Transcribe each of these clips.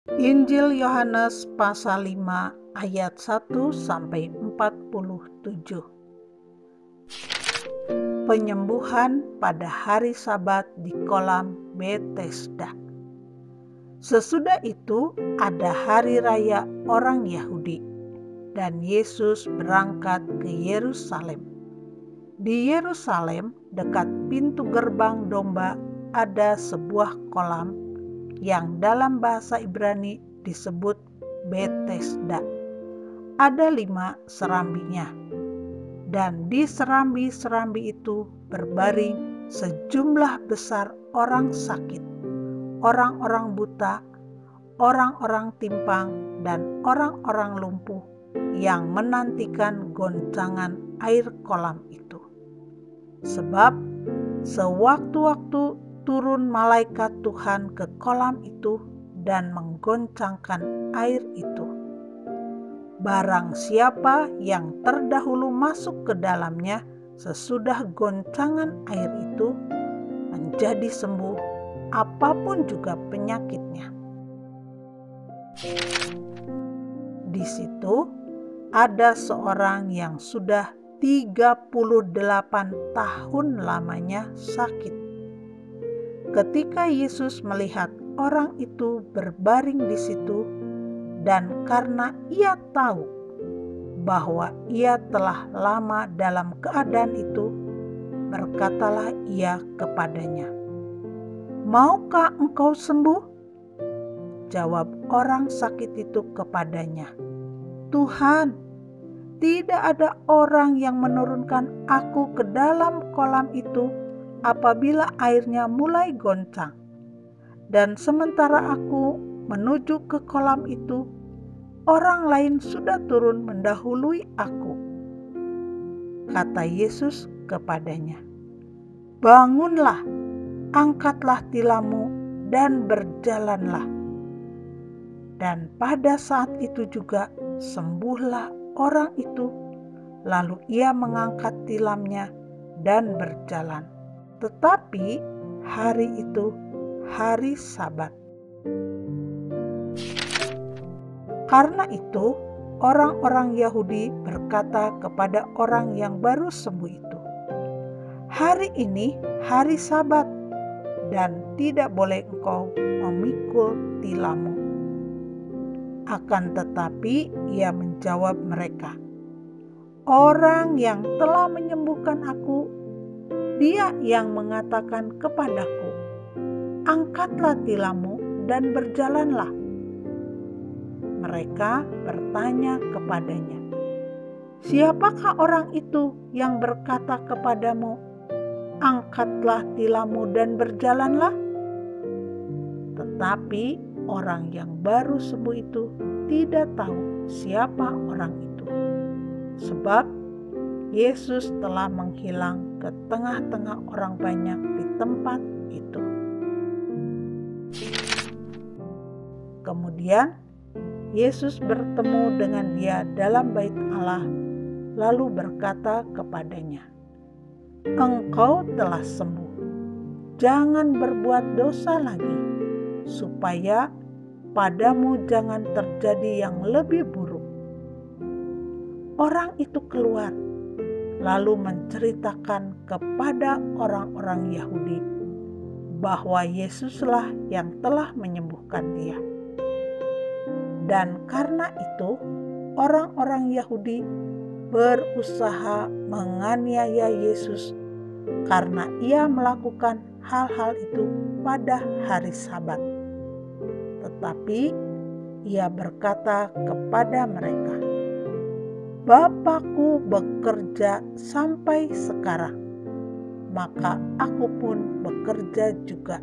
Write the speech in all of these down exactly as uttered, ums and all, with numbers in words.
Injil Yohanes pasal lima ayat satu sampai empat puluh tujuh. Penyembuhan pada hari Sabat di kolam Betesda. Sesudah itu ada hari raya orang Yahudi dan Yesus berangkat ke Yerusalem. Di Yerusalem dekat pintu gerbang domba ada sebuah kolam yang dalam bahasa Ibrani disebut Betesda. Ada lima serambinya, dan di serambi-serambi itu berbaring sejumlah besar orang sakit, orang-orang buta, orang-orang timpang, dan orang-orang lumpuh yang menantikan goncangan air kolam itu. Sebab sewaktu-waktu turun malaikat Tuhan ke kolam itu dan menggoncangkan air itu. Barang siapa yang terdahulu masuk ke dalamnya sesudah goncangan air itu menjadi sembuh apapun juga penyakitnya. Di situ ada seorang yang sudah tiga puluh delapan tahun lamanya sakit. Ketika Yesus melihat orang itu berbaring di situ, dan karena ia tahu bahwa ia telah lama dalam keadaan itu, berkatalah ia kepadanya, "Maukah engkau sembuh?" Jawab orang sakit itu kepadanya, "Tuhan, tidak ada orang yang menurunkan aku ke dalam kolam itu apabila airnya mulai goncang. Dan sementara aku menuju ke kolam itu, orang lain sudah turun mendahului aku." Kata Yesus kepadanya, "Bangunlah, angkatlah tilammu dan berjalanlah." Dan pada saat itu juga sembuhlah orang itu, lalu ia mengangkat tilamnya dan berjalan. Tetapi hari itu hari Sabat. Karena itu, orang-orang Yahudi berkata kepada orang yang baru sembuh itu, "Hari ini hari Sabat, dan tidak boleh engkau memikul tilammu." Akan tetapi ia menjawab mereka, "Orang yang telah menyembuhkan aku, dia yang mengatakan kepadaku, 'Angkatlah tilammu dan berjalanlah.'" Mereka bertanya kepadanya, "Siapakah orang itu yang berkata kepadamu, 'Angkatlah tilammu dan berjalanlah'?" Tetapi orang yang baru sembuh itu tidak tahu siapa orang itu, sebab Yesus telah menghilang ke tengah-tengah orang banyak di tempat itu. Kemudian Yesus bertemu dengan dia dalam bait Allah, lalu berkata kepadanya, "Engkau telah sembuh. Jangan berbuat dosa lagi, supaya padamu jangan terjadi yang lebih buruk." Orang itu keluar, lalu menceritakan kepada orang-orang Yahudi bahwa Yesuslah yang telah menyembuhkan dia. Dan karena itu, orang-orang Yahudi berusaha menganiaya Yesus karena ia melakukan hal-hal itu pada hari Sabat. Tetapi ia berkata kepada mereka, "Bapakku bekerja sampai sekarang, maka aku pun bekerja juga."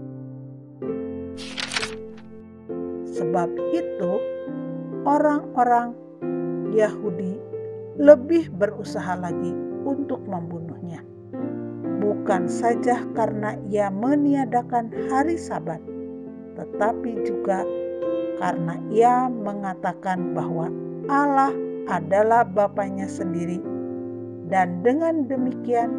Sebab itu, orang-orang Yahudi lebih berusaha lagi untuk membunuhnya, bukan saja karena ia meniadakan hari Sabat, tetapi juga karena ia mengatakan bahwa Allah adalah Bapanya sendiri, dan dengan demikian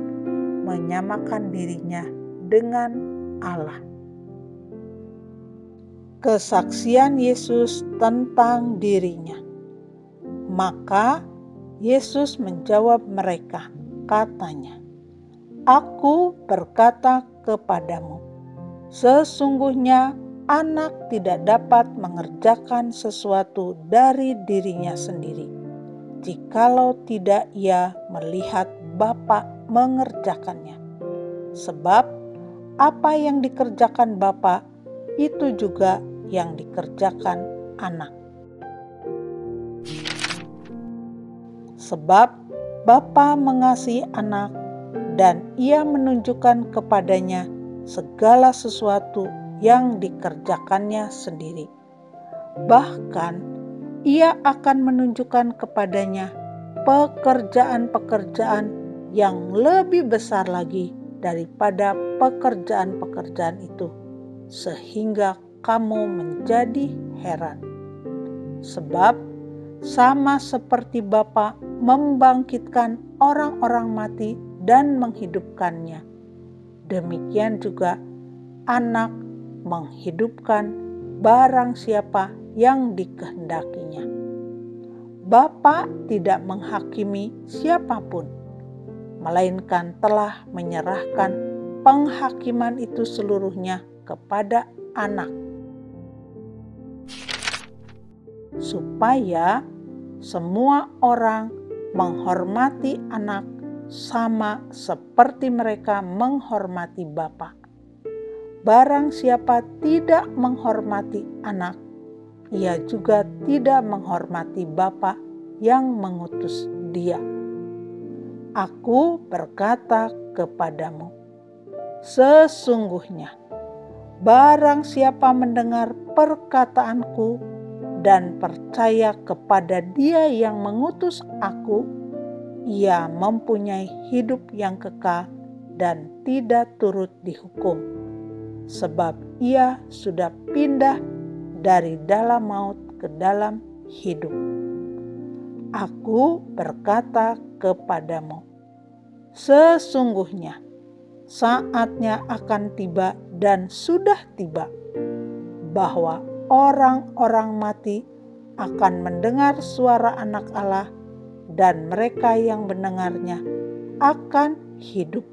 menyamakan dirinya dengan Allah. kesaksian Yesus tentang dirinya. Maka Yesus menjawab mereka, katanya, "Aku berkata kepadamu, sesungguhnya anak tidak dapat mengerjakan sesuatu dari dirinya sendiri, jikalau tidak ia melihat Bapa mengerjakannya. Sebab apa yang dikerjakan Bapa, itu juga yang dikerjakan anak. Sebab Bapa mengasihi anak, dan ia menunjukkan kepadanya segala sesuatu yang dikerjakannya sendiri. Bahkan ia akan menunjukkan kepadanya pekerjaan-pekerjaan yang lebih besar lagi daripada pekerjaan-pekerjaan itu, sehingga kamu menjadi heran. Sebab sama seperti Bapa membangkitkan orang-orang mati dan menghidupkannya, demikian juga anak menghidupkan barang siapa yang dikehendakinya. Bapa tidak menghakimi siapapun, melainkan telah menyerahkan penghakiman itu seluruhnya kepada anak, supaya semua orang menghormati anak sama seperti mereka menghormati Bapa. Barang siapa tidak menghormati anak, ia juga tidak menghormati Bapa yang mengutus dia. Aku berkata kepadamu, sesungguhnya barang siapa mendengar perkataanku dan percaya kepada Dia yang mengutus aku, ia mempunyai hidup yang kekal dan tidak turut dihukum, sebab ia sudah pindah dari dalam maut ke dalam hidup. Aku berkata kepadamu, sesungguhnya saatnya akan tiba dan sudah tiba, bahwa orang-orang mati akan mendengar suara Anak Allah, dan mereka yang mendengarnya akan hidup.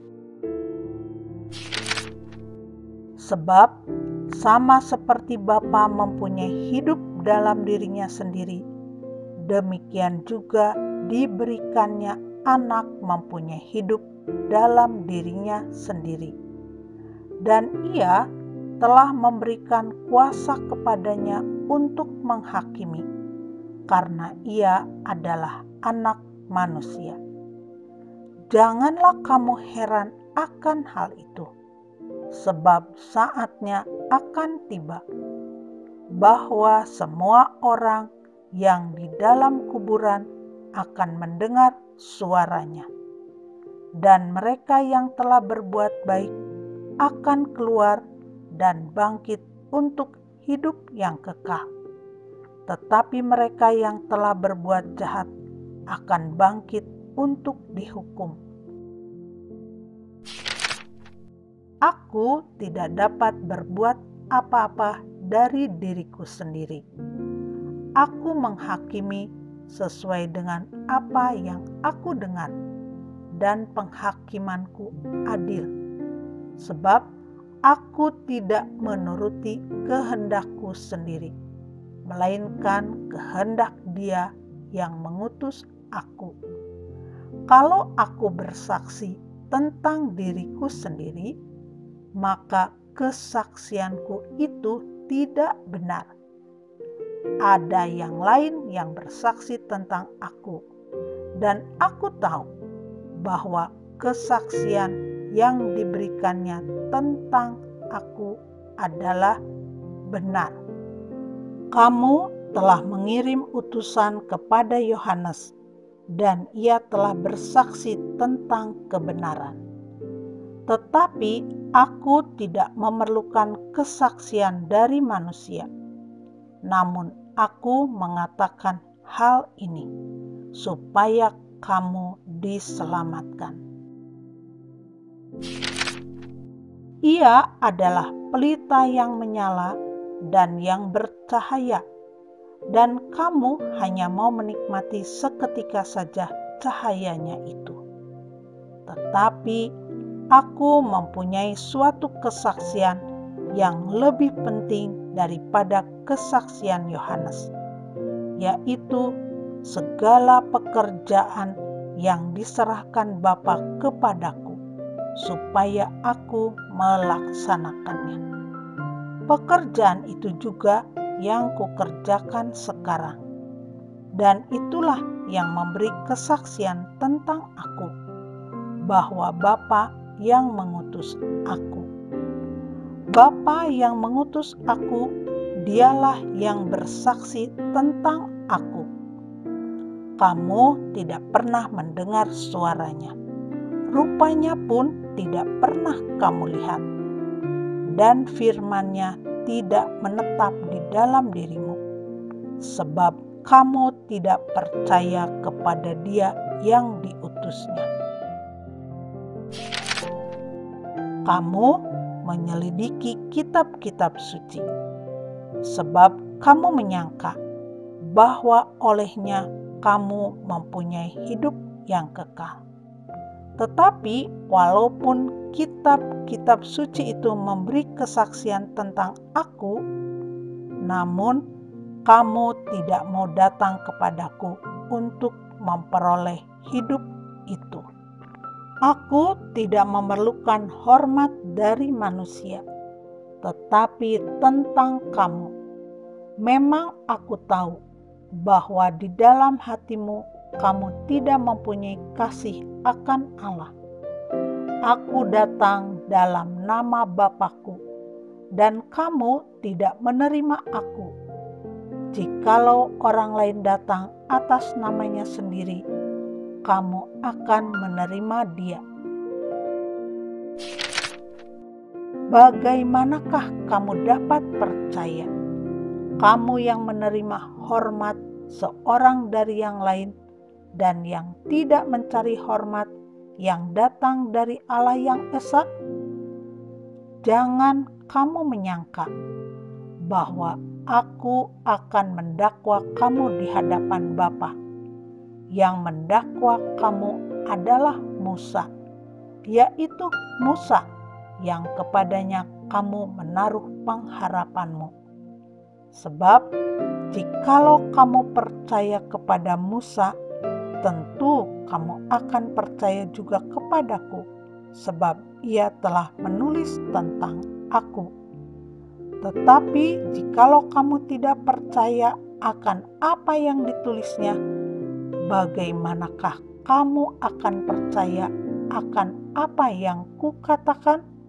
Sebab sama seperti Bapa mempunyai hidup dalam dirinya sendiri, demikian juga diberikannya Anak mempunyai hidup dalam dirinya sendiri. Dan ia telah memberikan kuasa kepadanya untuk menghakimi, karena ia adalah Anak manusia. Janganlah kamu heran akan hal itu, sebab saatnya akan tiba, bahwa semua orang yang di dalam kuburan akan mendengar suaranya, dan mereka yang telah berbuat baik akan keluar dan bangkit untuk hidup yang kekal. Tetapi mereka yang telah berbuat jahat akan bangkit untuk dihukum. Aku tidak dapat berbuat apa-apa dari diriku sendiri. Aku menghakimi sesuai dengan apa yang aku dengar, dan penghakimanku adil. Sebab aku tidak menuruti kehendakku sendiri, melainkan kehendak Dia yang mengutus aku. Kalau aku bersaksi tentang diriku sendiri, maka kesaksianku itu tidak benar. Ada yang lain yang bersaksi tentang aku, dan aku tahu bahwa kesaksian yang diberikannya tentang aku adalah benar. Kamu telah mengirim utusan kepada Yohanes, dan ia telah bersaksi tentang kebenaran. Tetapi aku tidak memerlukan kesaksian dari manusia, namun aku mengatakan hal ini supaya kamu diselamatkan. Ia adalah pelita yang menyala dan yang bercahaya, dan kamu hanya mau menikmati seketika saja cahayanya itu. Tetapi aku mempunyai suatu kesaksian yang lebih penting daripada kesaksian Yohanes, yaitu segala pekerjaan yang diserahkan Bapa kepadaku, supaya aku melaksanakannya. Pekerjaan itu juga yang kukerjakan sekarang, dan itulah yang memberi kesaksian tentang aku, bahwa Bapa yang mengutus aku. Bapa yang mengutus aku, dialah yang bersaksi tentang aku. Kamu tidak pernah mendengar suaranya, rupanya pun tidak pernah kamu lihat, dan firman-Nya tidak menetap di dalam dirimu, sebab kamu tidak percaya kepada Dia yang diutusnya. Kamu menyelidiki kitab-kitab suci, sebab kamu menyangka bahwa olehnya kamu mempunyai hidup yang kekal. Tetapi walaupun kitab-kitab suci itu memberi kesaksian tentang aku, namun kamu tidak mau datang kepadaku untuk memperoleh hidup itu. Aku tidak memerlukan hormat dari manusia, tetapi tentang kamu, memang aku tahu bahwa di dalam hatimu kamu tidak mempunyai kasih akan Allah. Aku datang dalam nama Bapa-Ku, dan kamu tidak menerima aku. Jikalau orang lain datang atas namanya sendiri, kamu akan menerima dia. Bagaimanakah kamu dapat percaya, kamu yang menerima hormat seorang dari yang lain, dan yang tidak mencari hormat yang datang dari Allah yang esa? Jangan kamu menyangka bahwa aku akan mendakwa kamu di hadapan Bapa. Yang mendakwa kamu adalah Musa, yaitu Musa yang kepadanya kamu menaruh pengharapanmu. Sebab jikalau kamu percaya kepada Musa, tentu kamu akan percaya juga kepadaku, sebab ia telah menulis tentang aku. Tetapi jikalau kamu tidak percaya akan apa yang ditulisnya, bagaimanakah kamu akan percaya akan apa yang kukatakan?